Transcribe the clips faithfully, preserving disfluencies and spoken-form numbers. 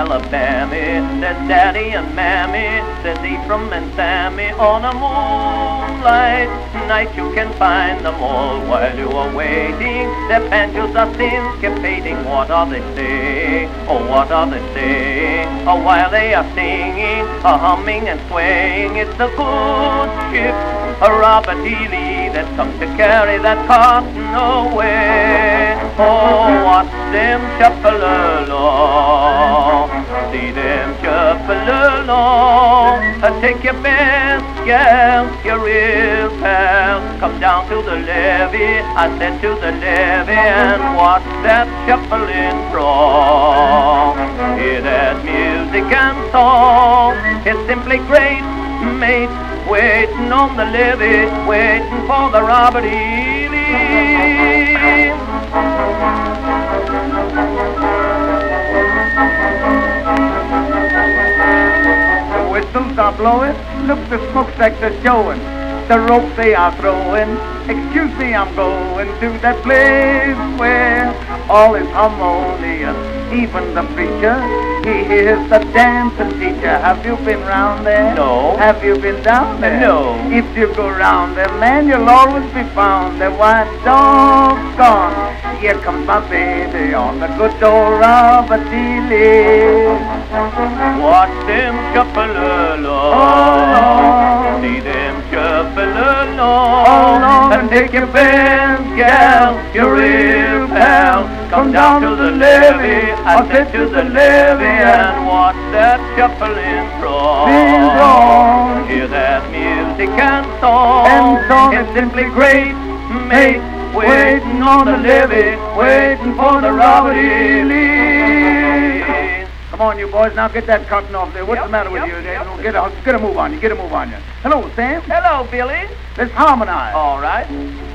Alabamy. There's Daddy and Mammy, there's Efran and Sammy. On a moonlight night you can find them all. While you are waiting, their banjos are syncopating. What are they saying? Oh, what are they saying? Oh, while they are singing, a humming and swaying. It's a good ship, a Robert E. Lee, that comes to carry that cotton away. Oh, watch them shuffle along, see them shuffle along. Uh, take your best gal, your real pal, come down to the levee. I said to the levee, and watch that shuffling throng. Hear that music and song, it's simply great, mate. Waiting on the levee, waiting for the Robert E. Lee. The whistles are blowing, look, the smokestacks are showing, the rope they are throwing. Excuse me, I'm going to that place where all is harmonious. Even the preacher, he hears the dancing teacher. Have you been round there? No. Have you been down there? No. If you go round there, man, you'll always be found there. Why, doggone, here comes my baby on the good old Robert E. Lee. Watch them shuffle along, Oh, see them shuffle along. Oh, Lord. And take your best gal, your real pal, come down to the levee. I said to the levee, and watch that shuffling throng. throng. Hear that music and song, And song. it's simply great, mate. Waiting on the levee, waiting for the Robert E. Lee. Come on, you boys, now get that cotton off there. What's Yep, the matter with yep, you? yep. Get a, get a move on you. Get a move on you. Hello, Sam. Hello, Billy. Let's harmonize. All right.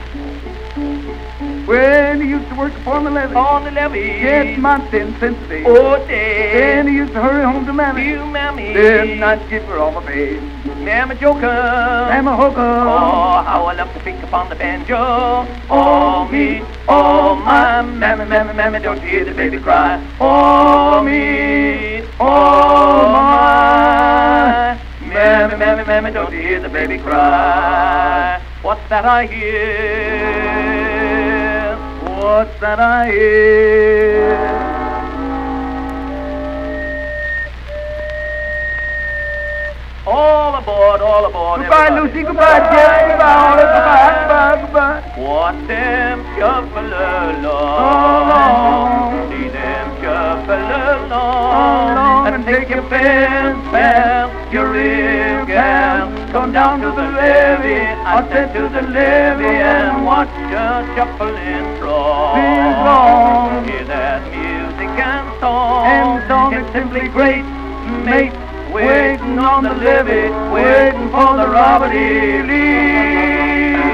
When he used to work upon the levee, On the levee. get my ten cents a day. Oh, day. Then he used to hurry home to Mammy. You, mammy. Then I'd give her all my pay. Mammy joker. I'm a hooker. Oh, how I love to pick upon the banjo. Oh, me. Oh, my mammy, mammy, mammy, don't you hear the baby cry? Oh, me. Oh, my. Mammy, mammy, mammy, don't you hear the baby cry? What's that I hear? What's that I hear? All aboard, all aboard, Goodbye, everybody. Lucy. Goodbye, Jerry. Goodbye, Olive. Goodbye, goodbye, goodbye. Watch them shuffle along, Along. see them shuffle along, Along. and take your best pal, your real gal, come down to the levee. I said to the levee, and watch the shuffling throng. Throng. Hear that music and song, And song it's is simply great, mate. Waiting on the levee, waiting for the Robert E. Lee.